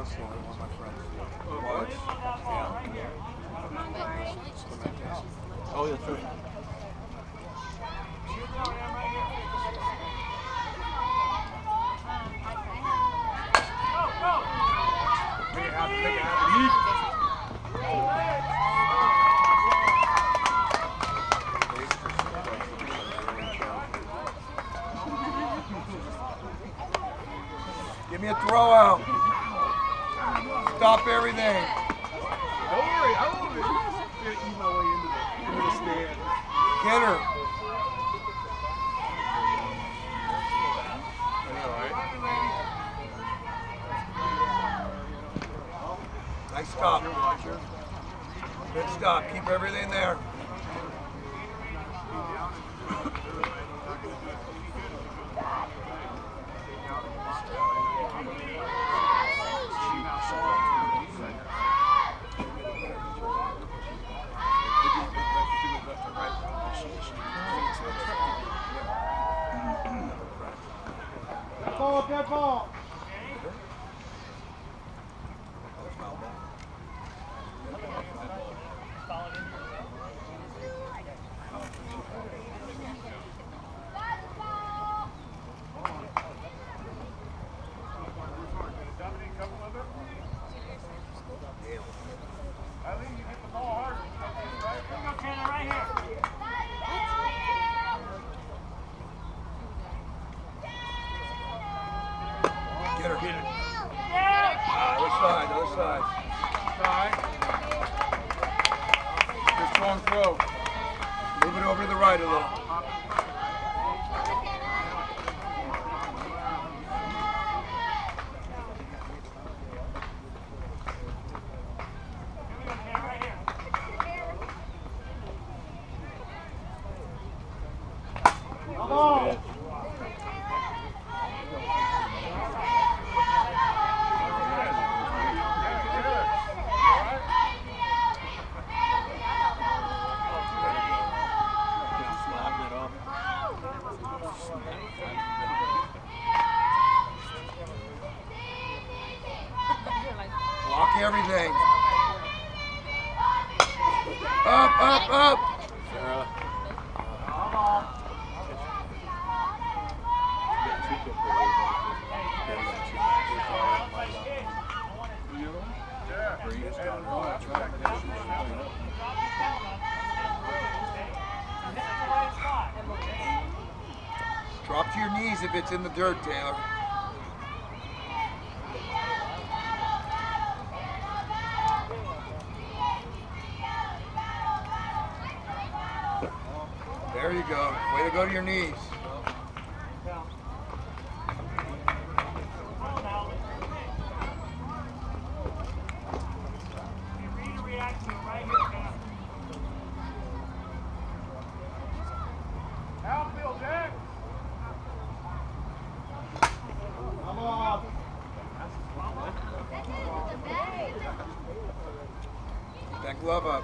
That's the only one my friends do. What? Yeah. Oh, that's right. Give me a throw out. Stop everything. Don't worry, I won't eat my way into the stand. Get her. Nice stop. Good stop. Keep everything there. Dead ball. Get her. Get her. Other side, other side. Side. Good strong throw. Move it over to the right a little. Block everything. Up, up, up. Sarah. Drop to your knees if it's in the dirt, Taylor. There you go. Way to go to your knees. That glove up.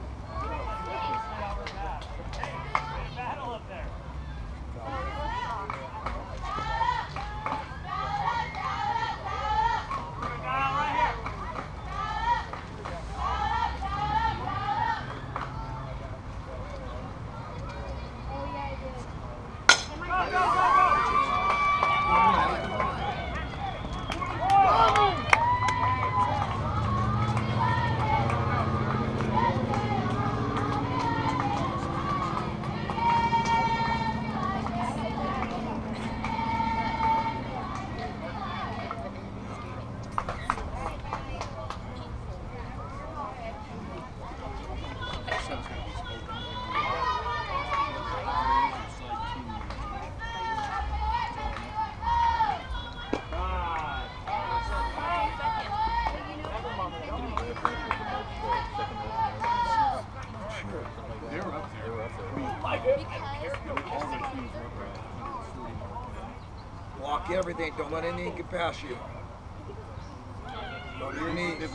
Block everything. Don't let anything get past you. Go to your knees.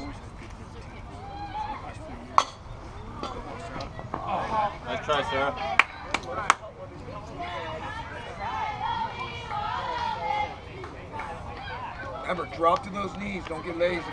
Nice try, Sarah. Remember, drop to those knees. Don't get lazy.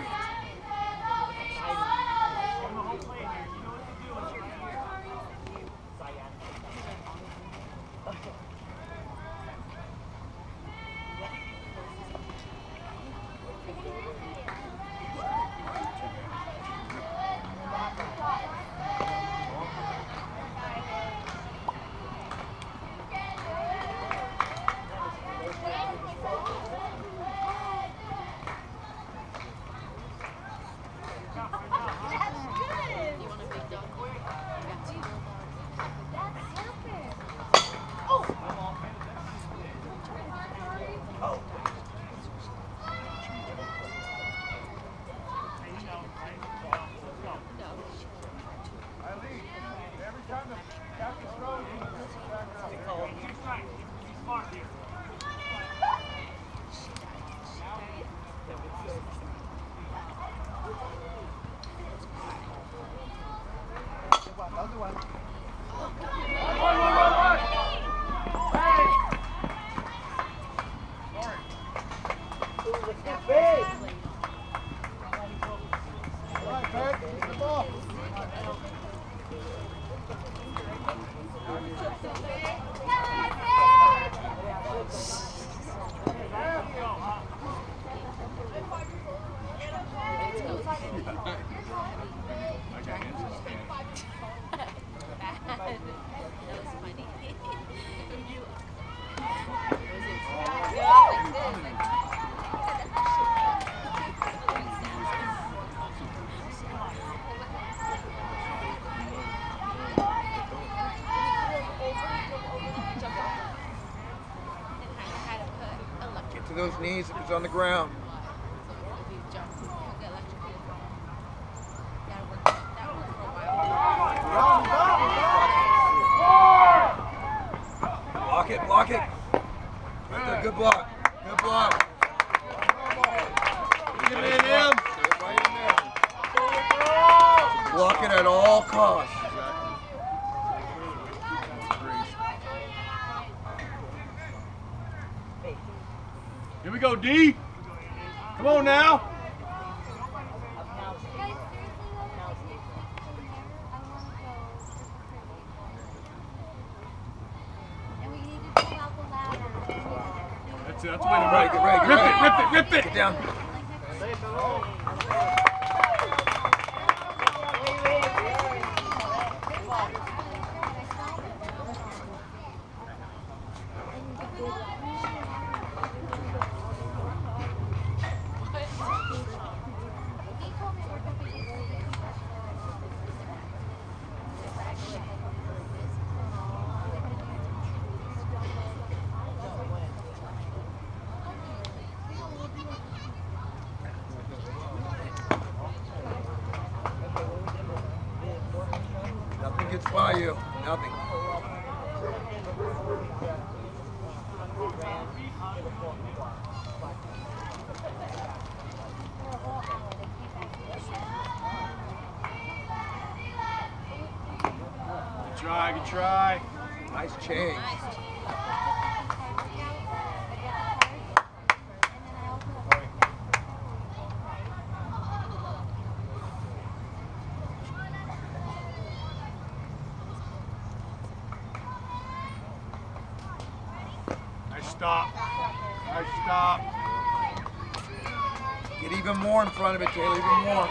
To those knees if it's on the ground. Block it, block it. Right there, good block. Good block. Get it in him. Right in there. Block it at all costs. Here we go, D. Come on now. That's the way to Right, get ready, get ready. Rip it, rip it. Get down. Nothing gets by you. Nothing. Good try. Nice change. Nice stop. Nice stop. Get even more in front of it, Taylor. Even more.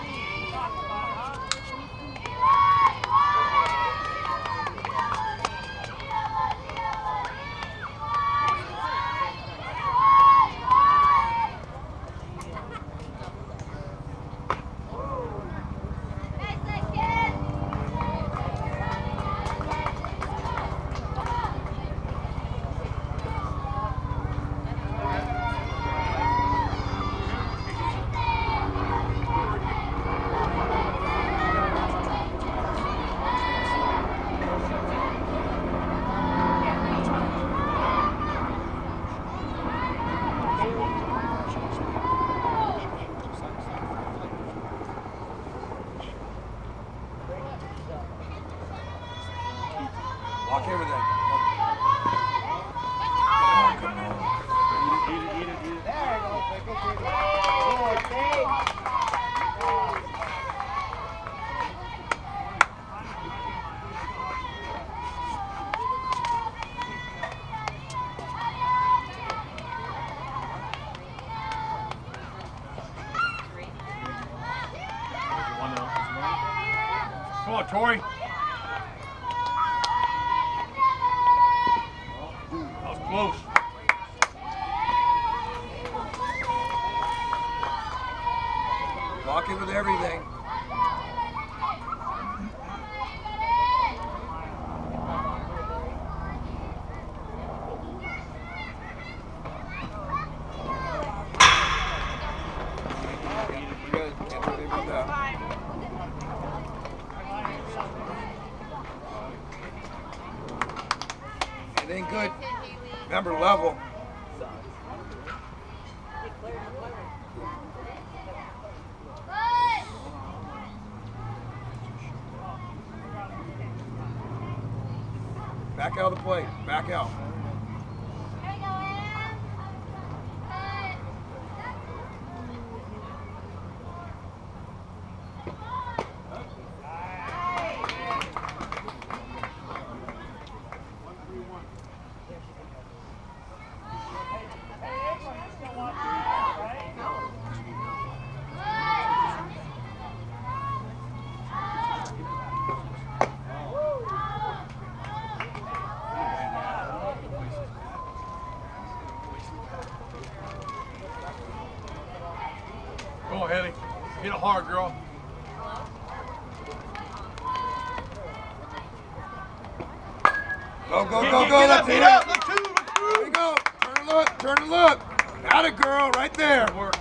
Walk everything. Come on, come on. Eat it, eat it, eat it. There you go. Come on, Tori. That was close. Walking with everything. Good. Can't do anything about that. It ain't good. Remember, level. Back out of the plate. Back out. Go ahead. Hit it hard, girl. Go, go, go, go. Let's hit up. it. Look two. There you go. Turn and look. Turn and look. Got it, girl. Right there. Good work.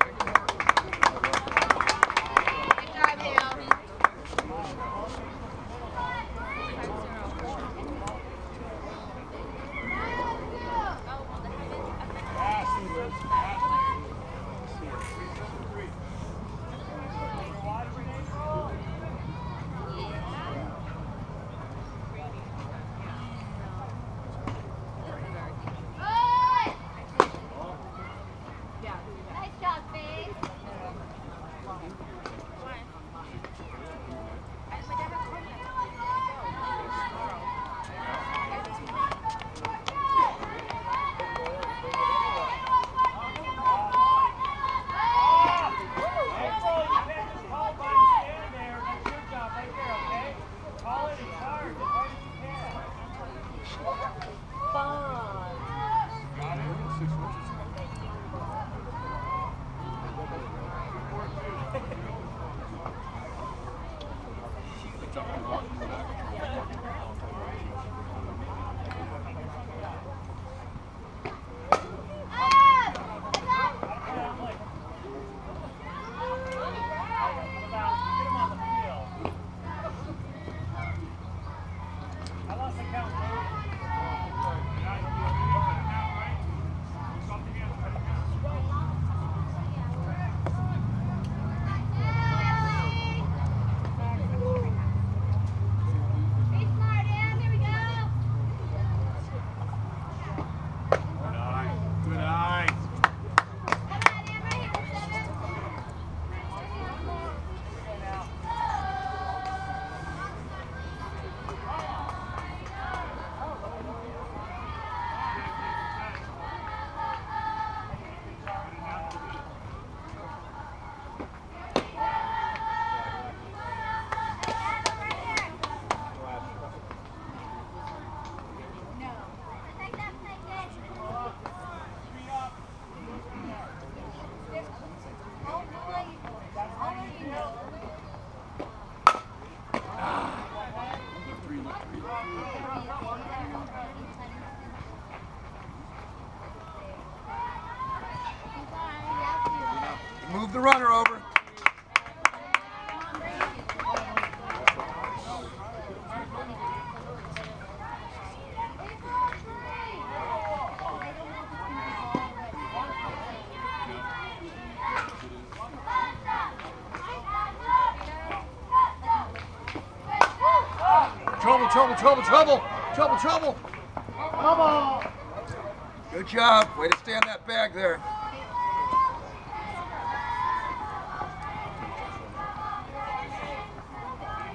Move the runner over. Trouble, trouble, trouble, trouble, trouble, trouble. Good job. Way to stand that bag there.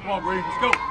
Come on, Brady, let's go.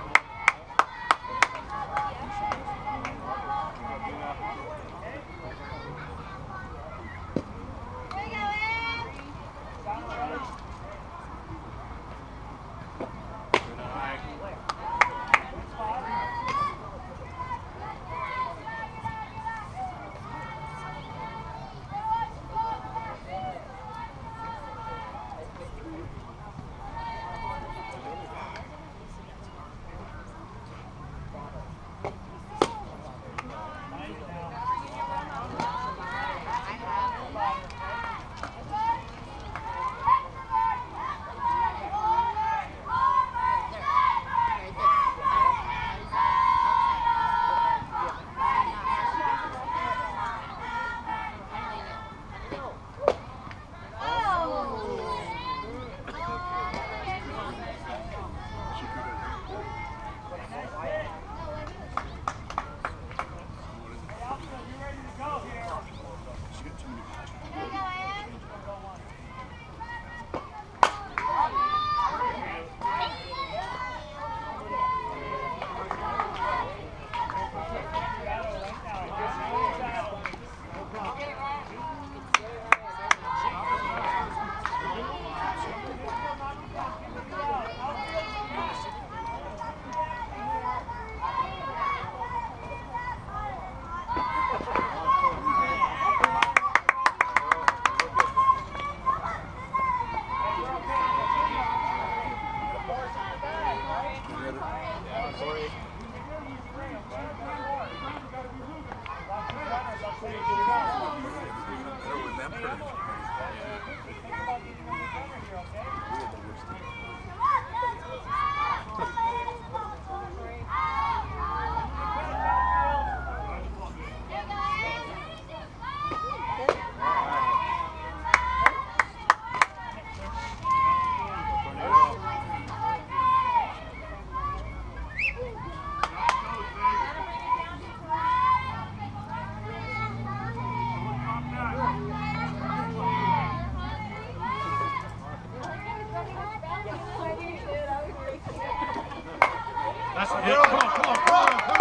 That's it. Come on, come on, come on, come on out.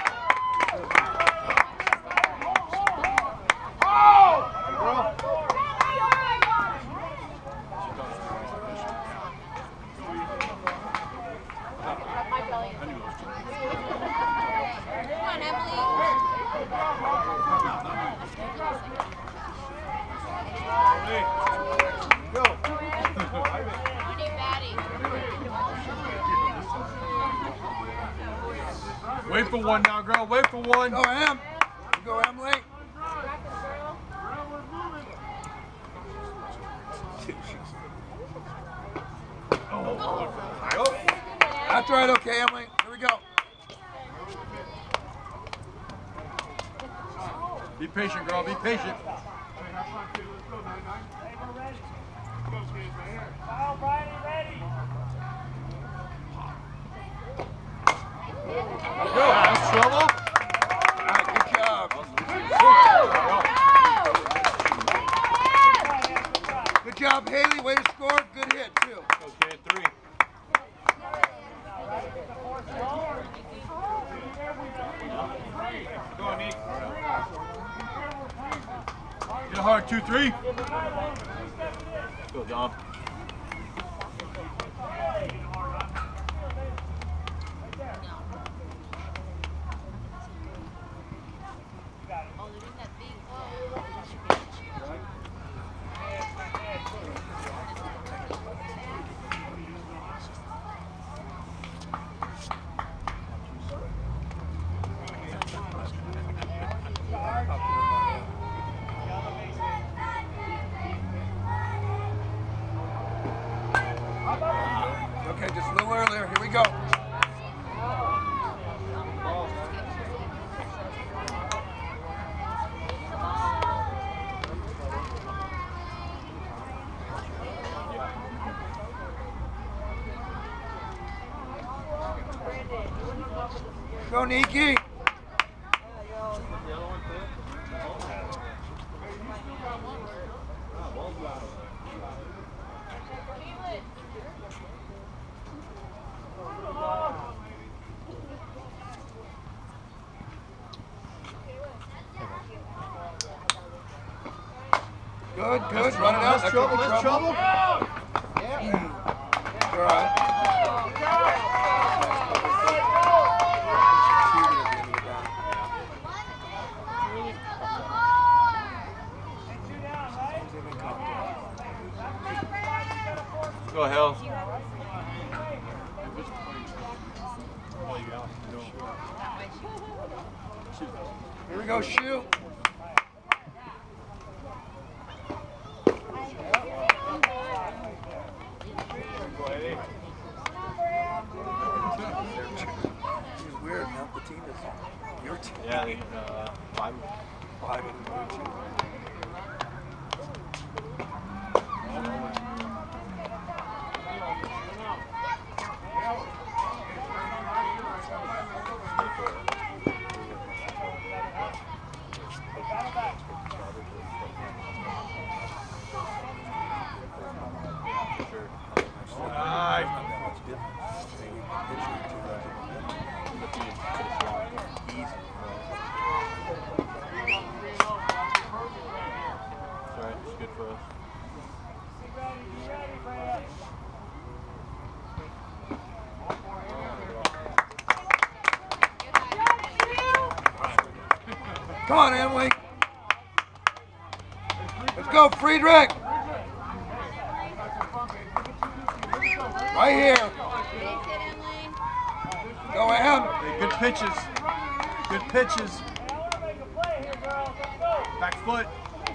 Wait for one now, girl. Wait for one. Go, Em. Go, Emily. Oh. That's right, okay, Emily. Here we go. Be patient, girl. Be patient. That's trouble. All right, good job. Good job, Haley. Way to score. Good hit, too. Okay, 3. Go on, Nick. Get hard, 2-3. Go, Dom. Okay, just a little earlier. Here we go. Go, Nikki. Good, good. Run it out. Less trouble, less trouble. All right. Go, Hill. Here we go, shoot. It's weird, now the team is your team. Yeah, they five. Five and your team. Come on, Emily. Let's go, Friedrich. Right here. Go, Em. Good pitches. Good pitches. Back foot.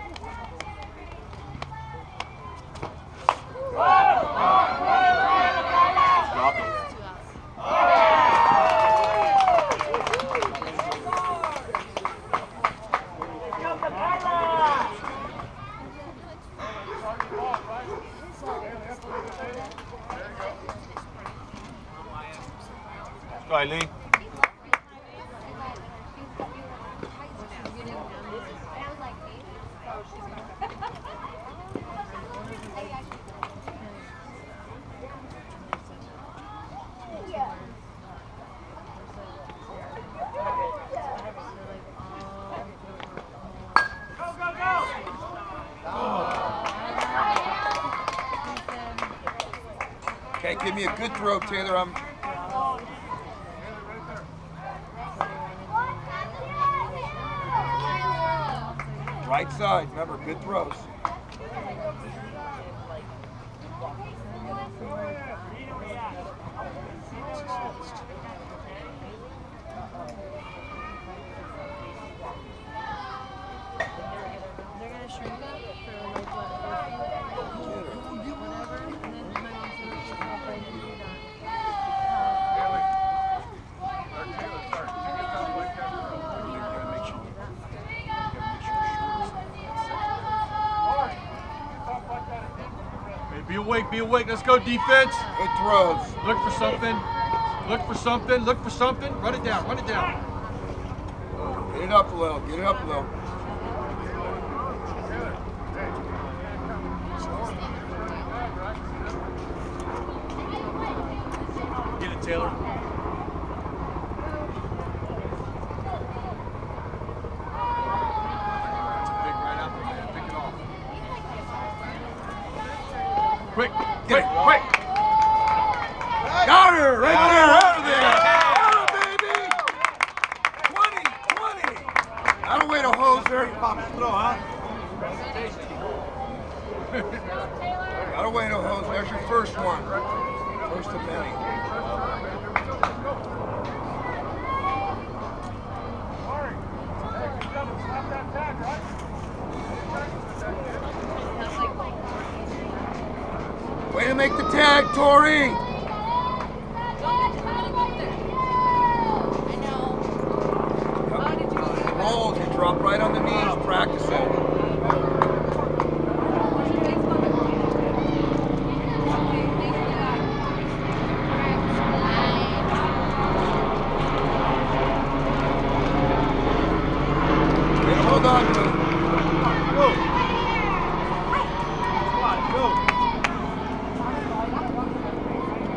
Drop it. Go, Eileen. Okay, give me a good throw, Taylor. Right side, remember, good throws. Be awake, let's go defense. Good throws. Look for something, look for something, look for something. Run it down, run it down. Get it up a little, get it up a little. Get it, Taylor. Quick, quick, quick! Got her right there, out of there! Out, baby! 20, 20! That'll wait a hoser. That'll wait a hose. There's your first one. First of many. Way to make the tag, Tori! Roll, you drop right on the knees, practice it. Hold on to it. Go! Come on, go!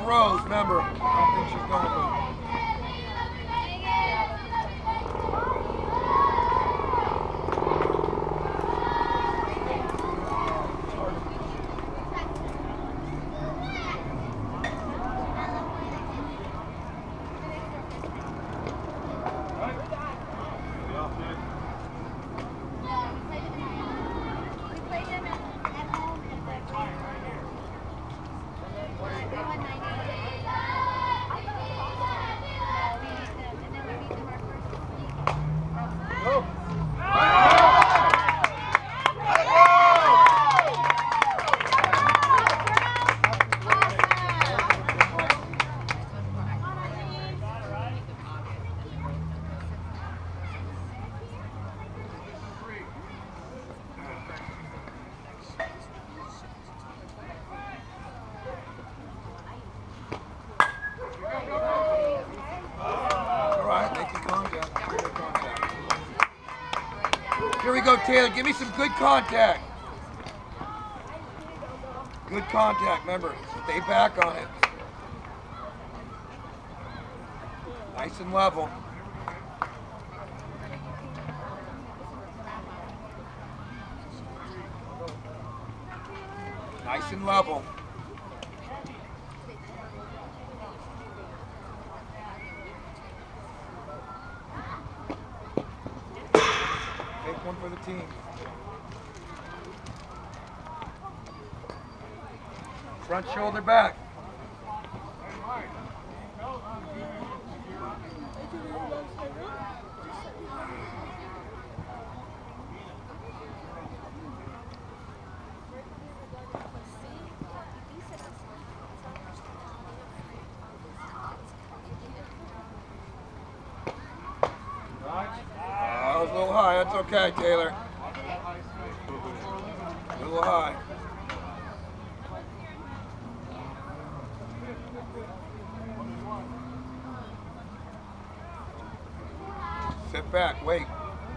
throws, remember. I don't think she's going to. Here we go, Taylor. Give me some good contact. Good contact, remember. Stay back on it. Nice and level. Nice and level. Take one for the team. Front shoulder back. That was a little high. That's okay, Taylor. A little high. Sit back, wait.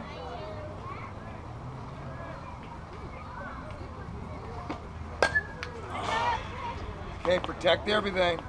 Okay, protect everything.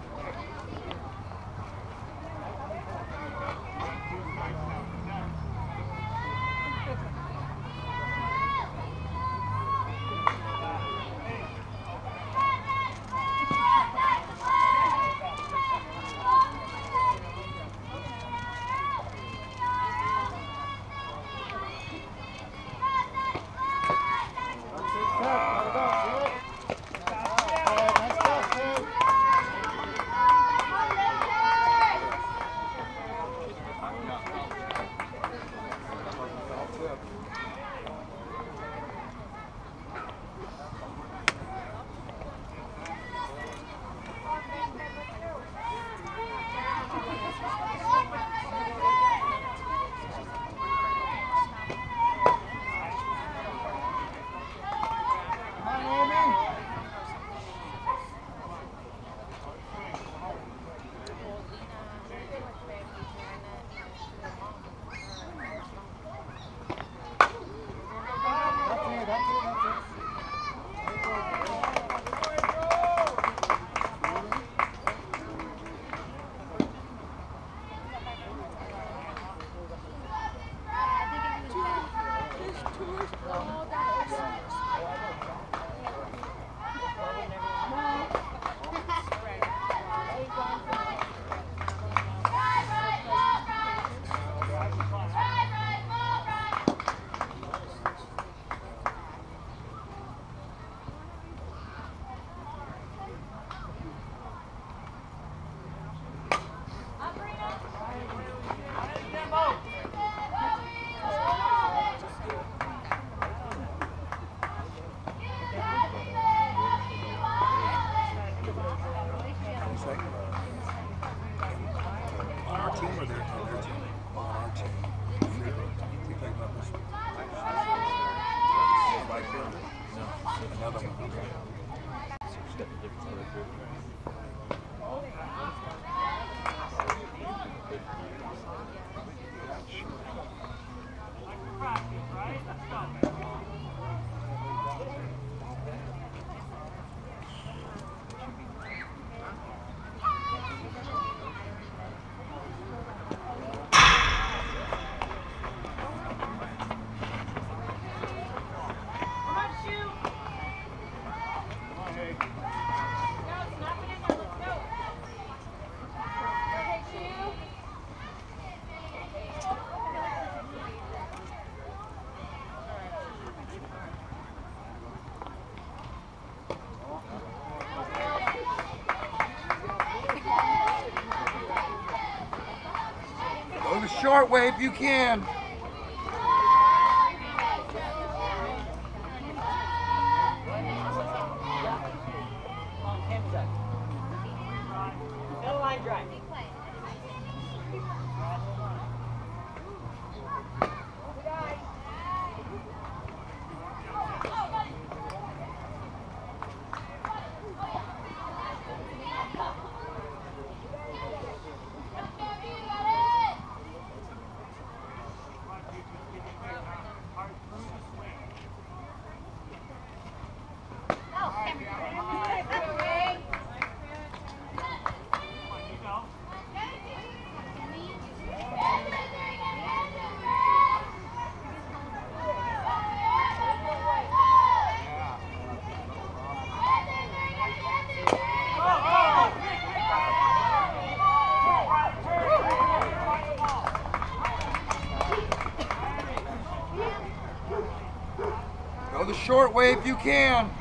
short way if you can. Line drive. Go the short way if you can.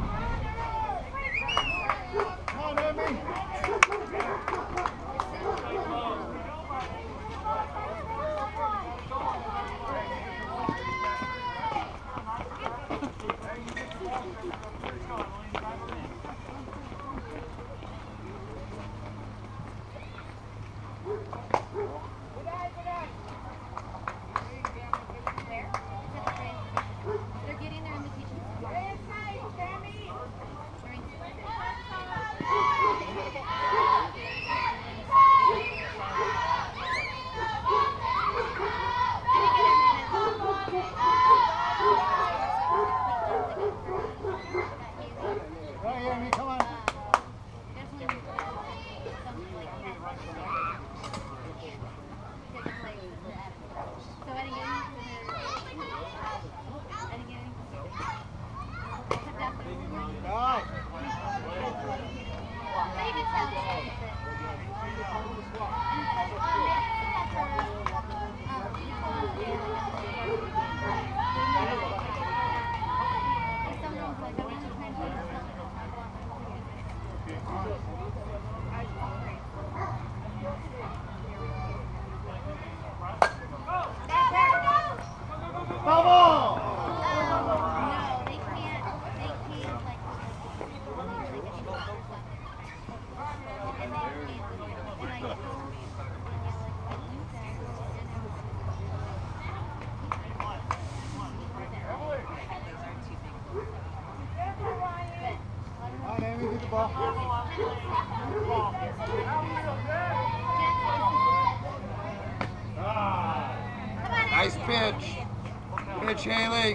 Nice pitch. Pitch, Haley.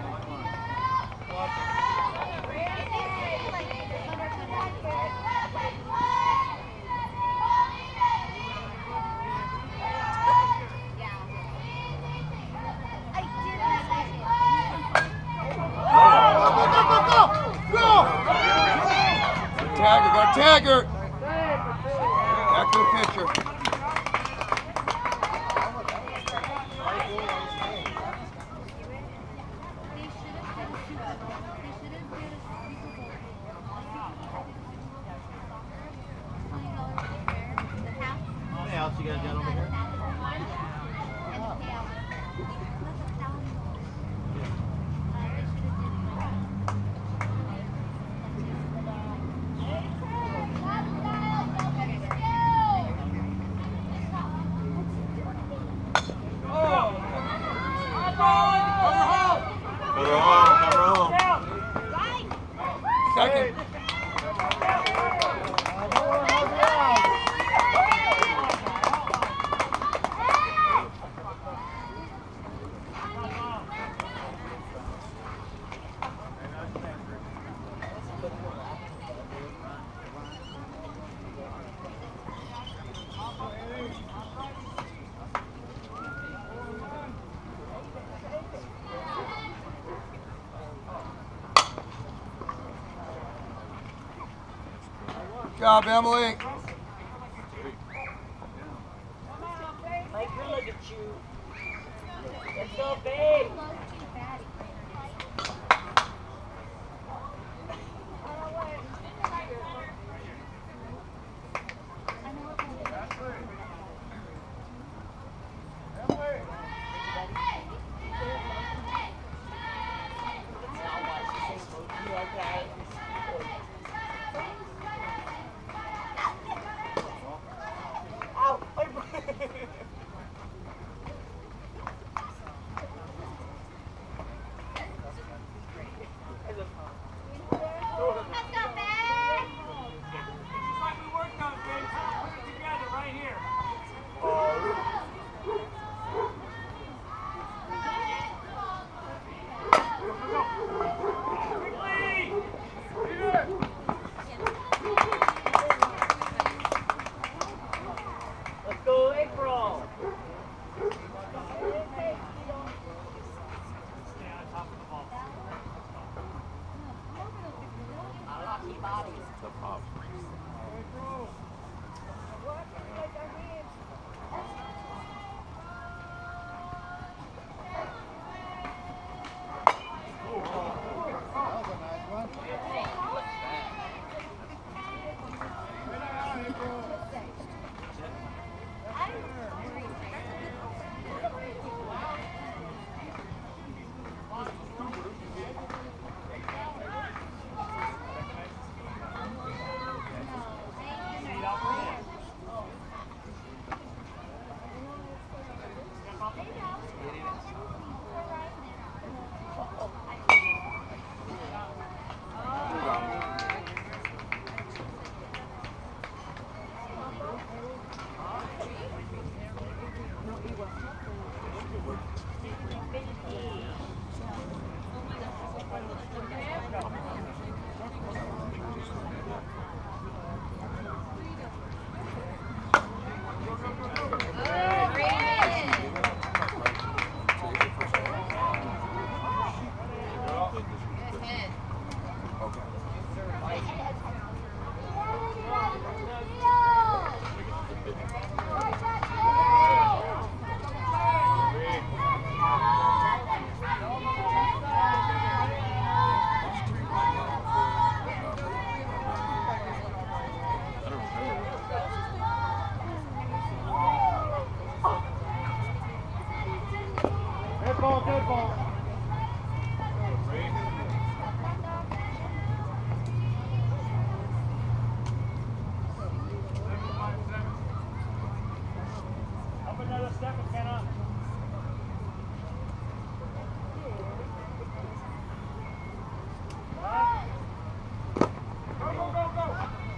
Tagger, got tagger. Back to the pitcher. else you got down over here? Second. Good job, Emily. Mike, look at you. Let's go, babe. ball, good ball. Up another step, McKenna. Go, go, go, go.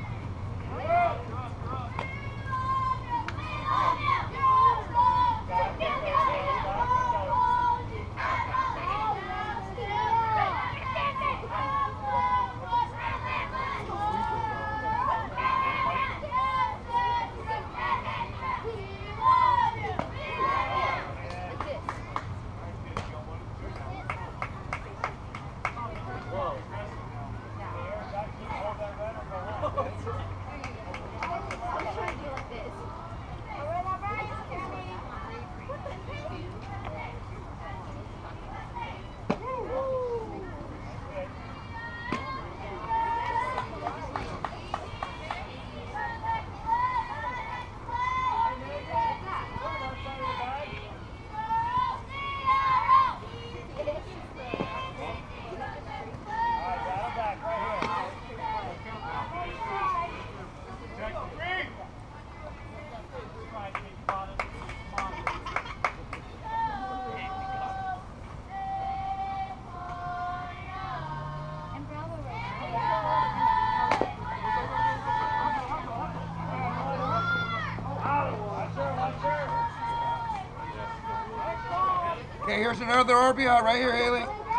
Okay, here's another RBI right here, Haley.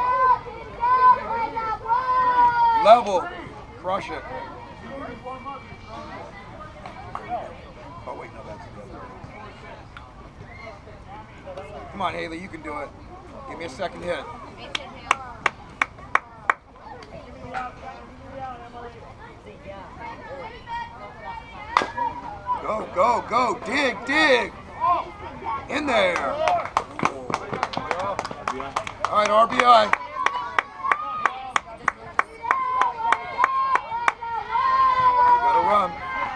Level. Crush it. Oh, wait, no, that's the other. Come on, Haley, you can do it. Give me a second hit. Go, go, go. Dig, dig. In there. All right, RBI. You gotta run.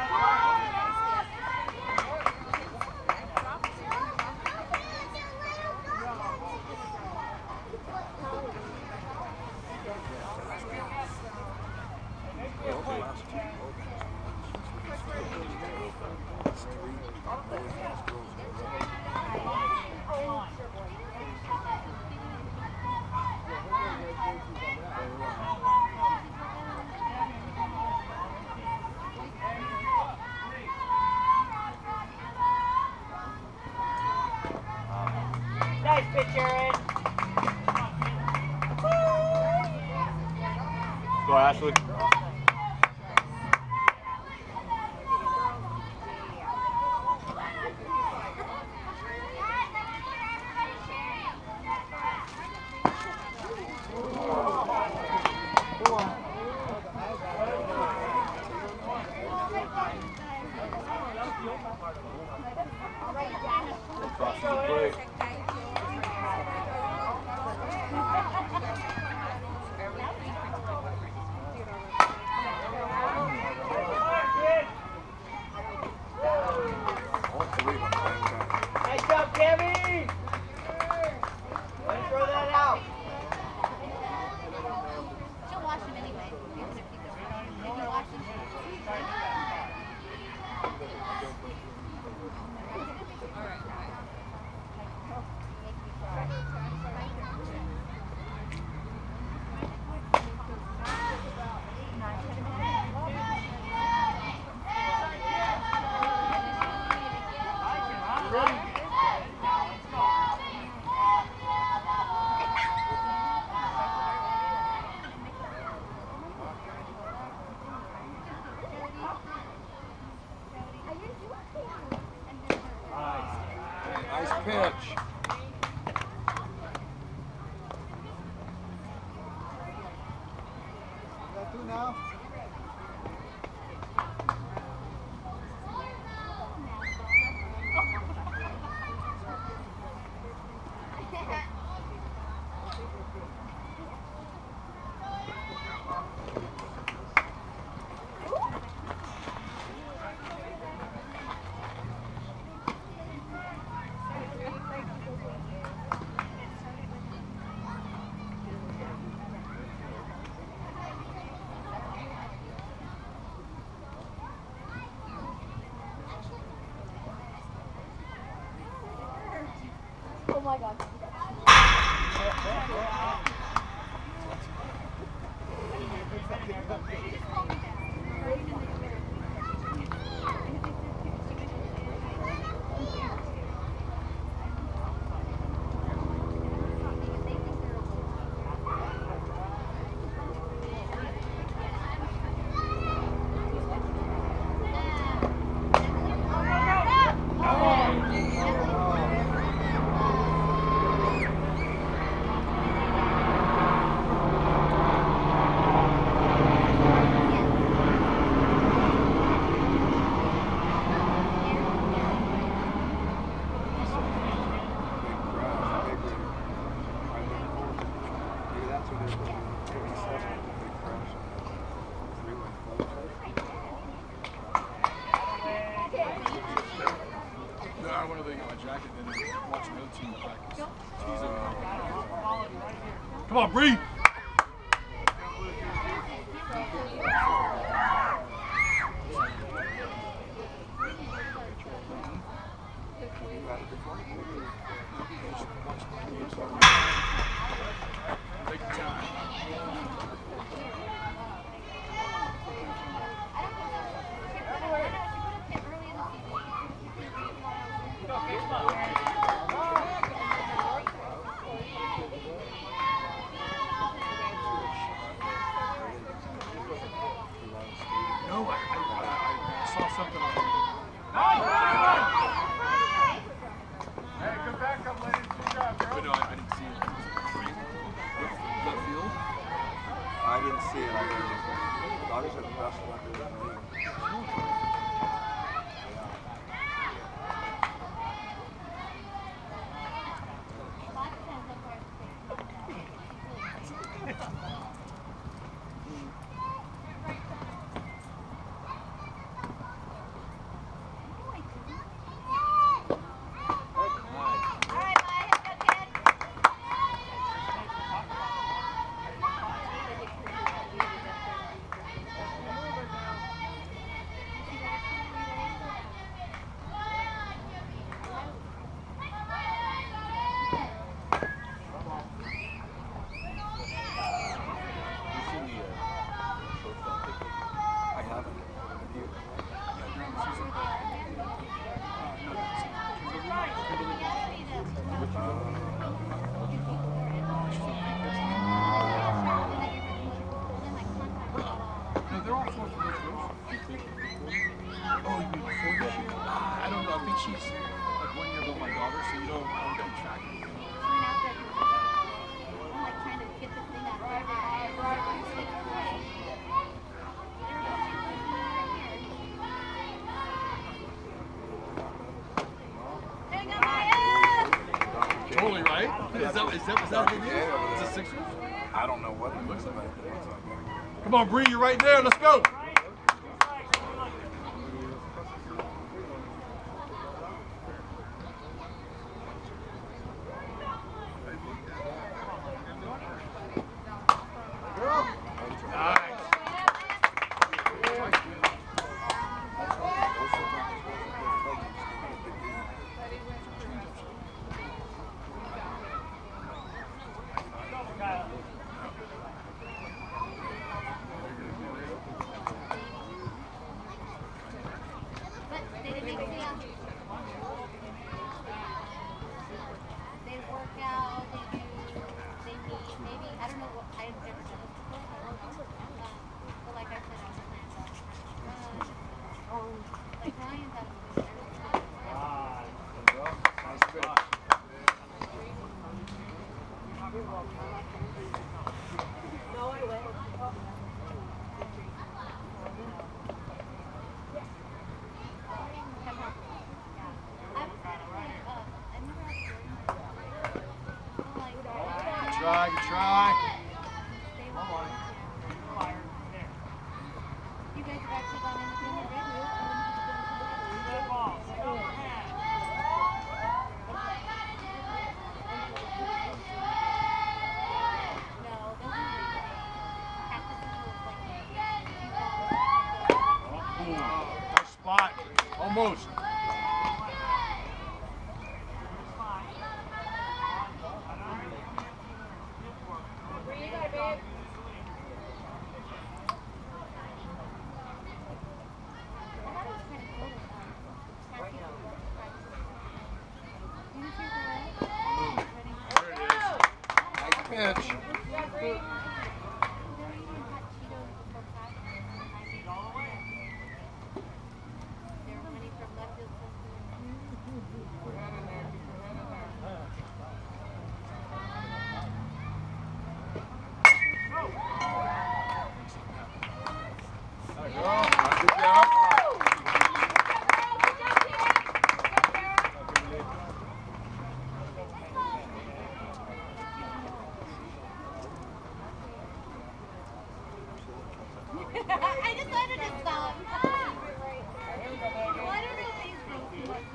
Nice pitch, Aaron. Go, Ashley. Crossing the plate. Nice job, Kevin. Let's throw that out. She'll wash them anyway. Even if you can wash them. Nice pitch. That two now? my God. Come on, breathe. Take your time. No, I saw something on Hey, good backup, ladies. Good job, girl. but no, I didn't see it. That field? I didn't see it. I heard it. Dodgers are the best record in the league. She's like 1 year old, my daughter, so you don't track it. I'm like trying to get this thing out of Totally right? Is that what it is? Yeah, Is it Sixers? I don't know what it looks like. Come on, Bree, you're right there. Let's go. Try. You guys have actually gone in the room already? Nice spot. Almost. Pinch. I just wanted to stop. Well, I don't know if these things do what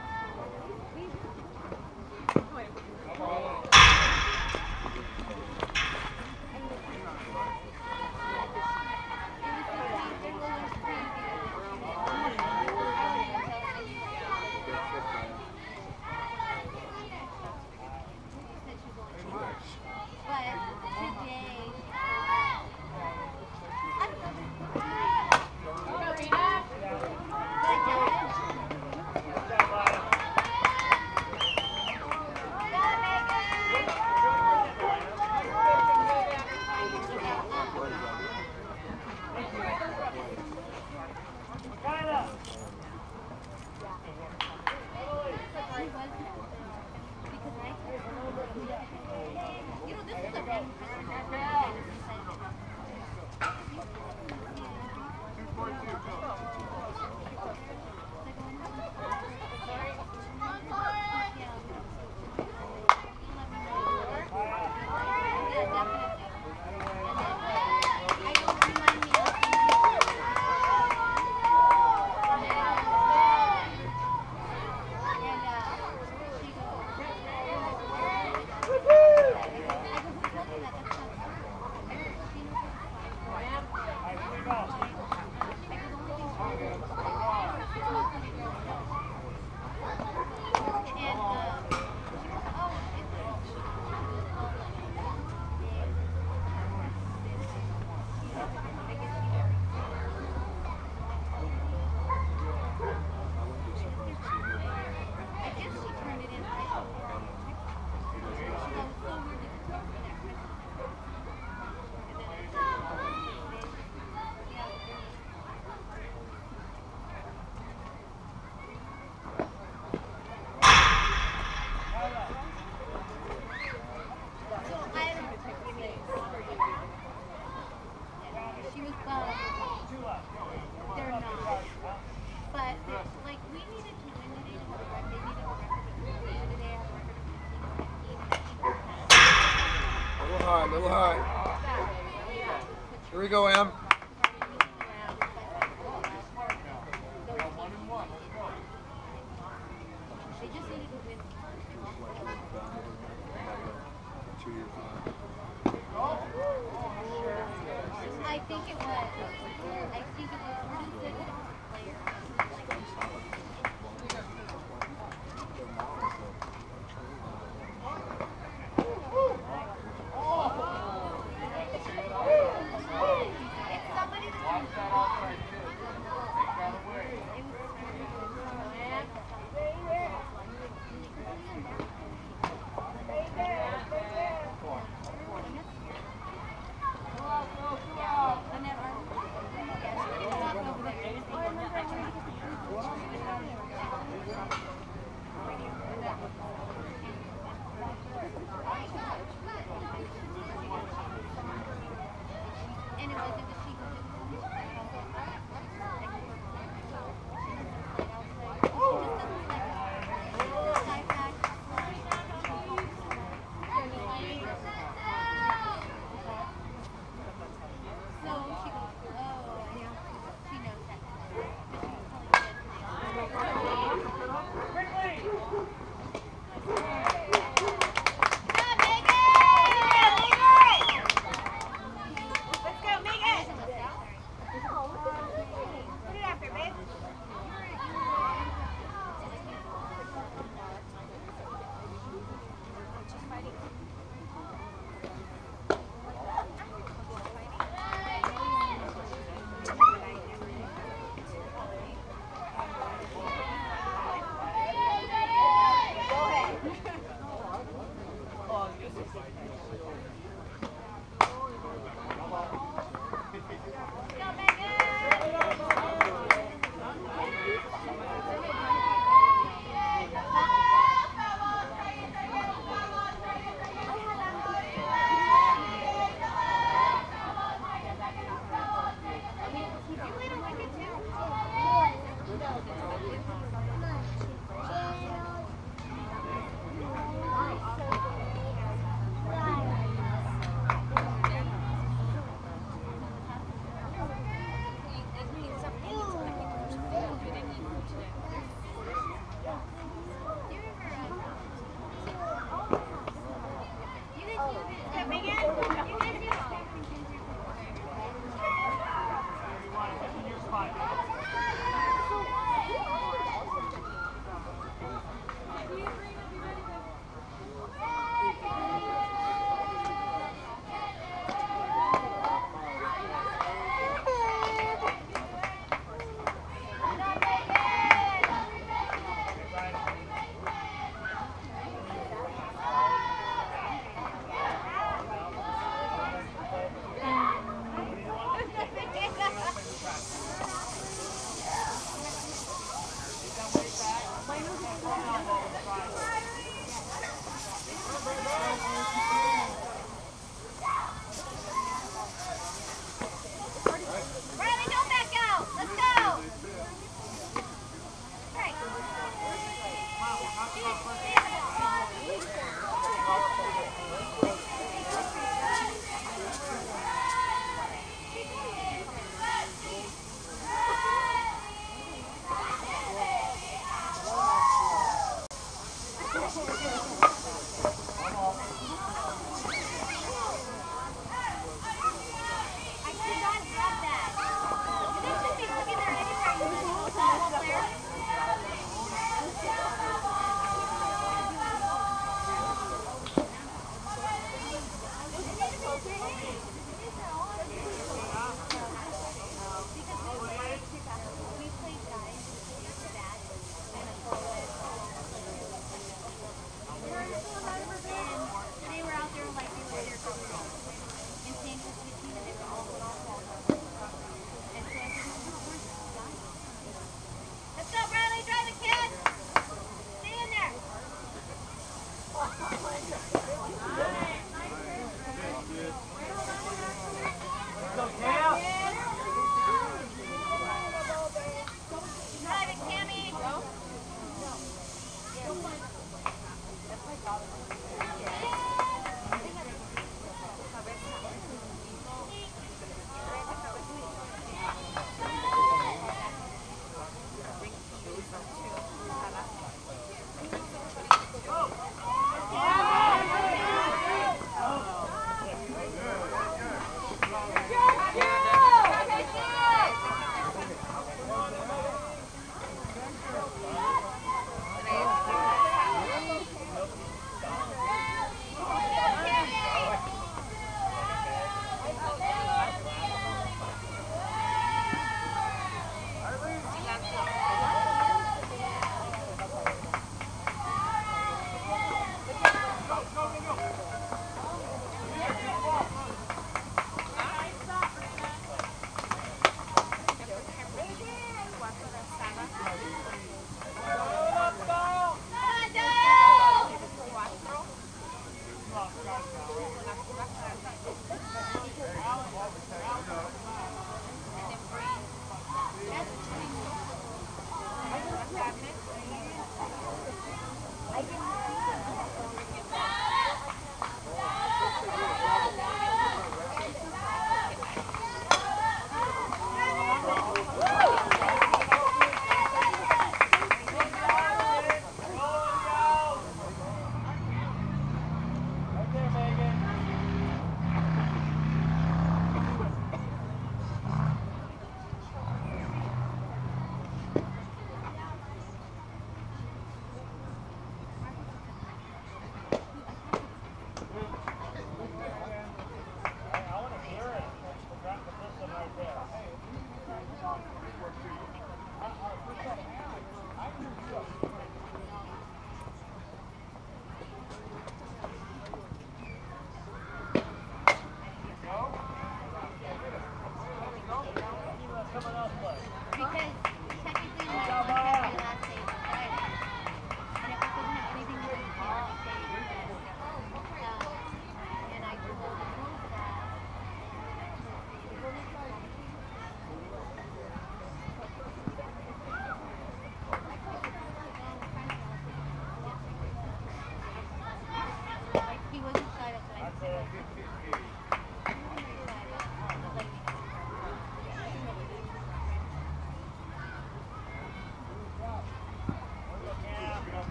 A little high. Here we go, Em. I think it was. I think it was 46 players.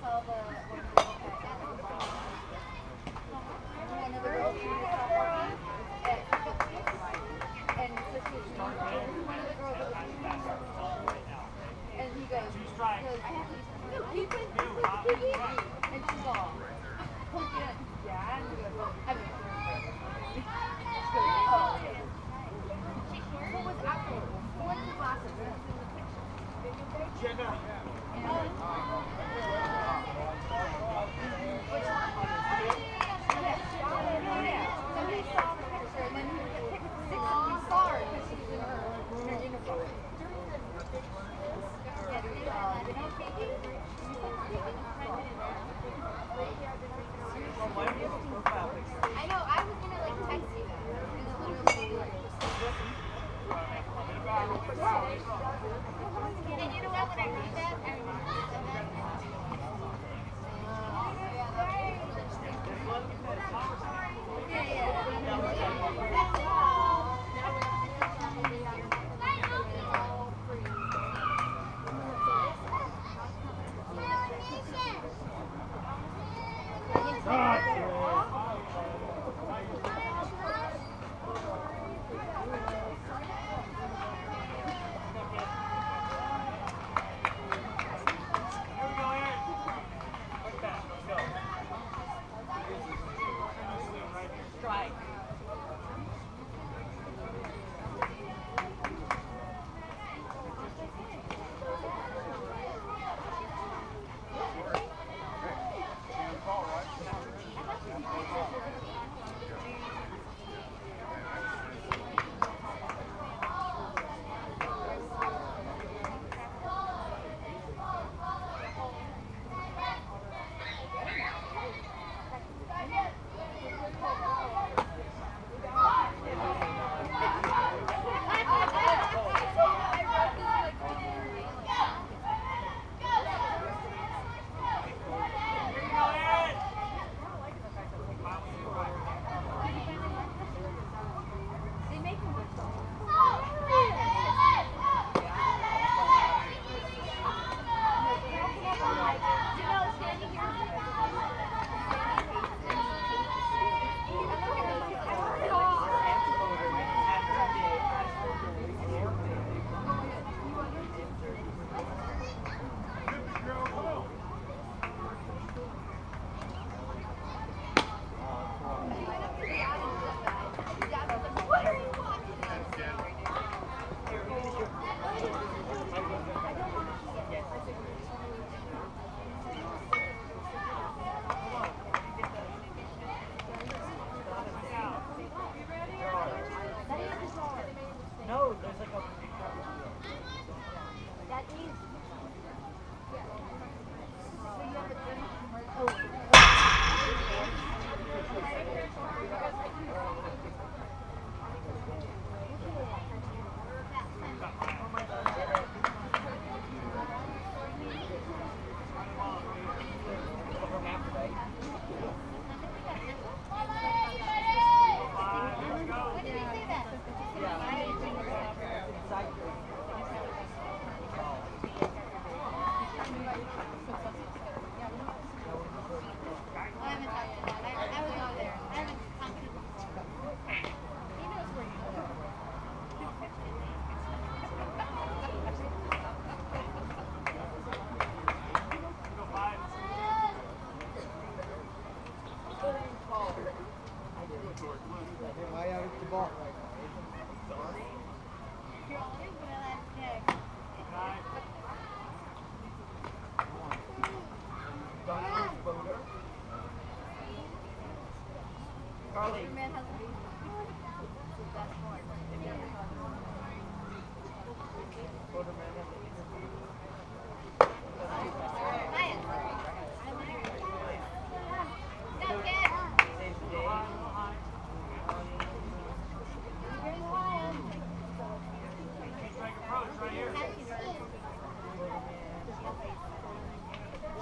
tell the one of the girls that one of the girls who was sophomore at and so she was one of the girls that was and he goes, keep it, and she's all, poke it in. Yeah, and he goes, I mean, she goes, oh, yeah. What was after? What's the glasses? Jenna. Somebody saw the picture and then he was at 6 and we saw her because she was in her uniform. I know, I was gonna like text you that. And you know what, when I read that, I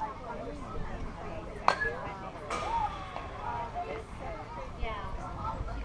yeah.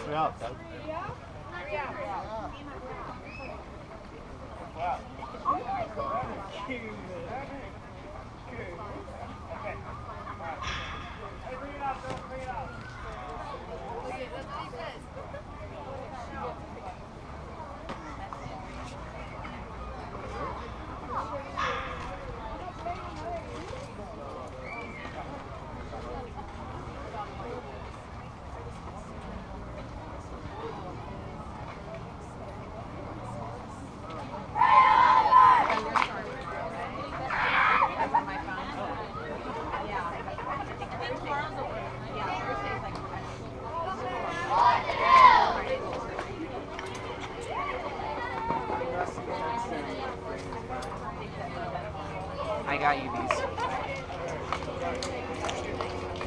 Hurry up, Doug. I got you these.